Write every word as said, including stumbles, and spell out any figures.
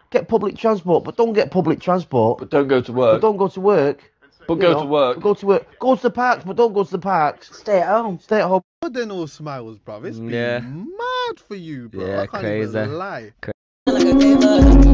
get public transport, but don't get public transport. But don't go to work. But don't go to work. But You go know, to work. But go to work. Go to the parks, but don't go to the parks. Stay at home. Stay at home. But then all smiles, bruv. It's been Yeah. mad for you, bro. Yeah, I can't crazy. even lie. Like a gamer.